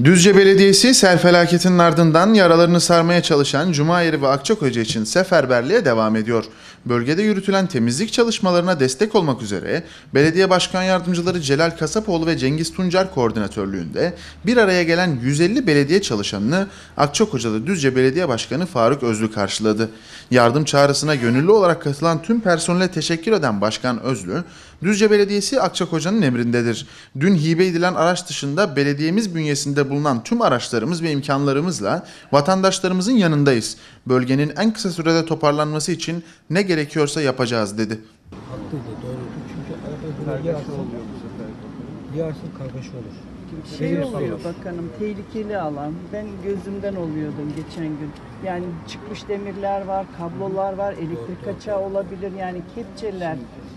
Düzce Belediyesi sel felaketinin ardından yaralarını sarmaya çalışan Cumayeri ve Akçakoca için seferberliğe devam ediyor. Bölgede yürütülen temizlik çalışmalarına destek olmak üzere Belediye Başkan Yardımcıları Celal Kasapoğlu ve Cengiz Tuncer koordinatörlüğünde bir araya gelen 150 belediye çalışanını Akçakoca'da Düzce Belediye Başkanı Faruk Özlü karşıladı. Yardım çağrısına gönüllü olarak katılan tüm personele teşekkür eden Başkan Özlü, Düzce Belediyesi Akçakoca'nın emrindedir. Dün hibe edilen araç dışında belediyemiz bünyesinde bulunan tüm araçlarımız ve imkanlarımızla vatandaşlarımızın yanındayız. Bölgenin en kısa sürede toparlanması için ne gerekiyorsa yapacağız dedi. Haklıydı, doğruydu. Çünkü arada yağsın kargaşa olur. Oluyor bakanım, tehlikeli alan. Ben gözümden oluyordum geçen gün. Yani çıkmış demirler var, kablolar var, elektrik kaçağı olabilir. Yani kepçeler,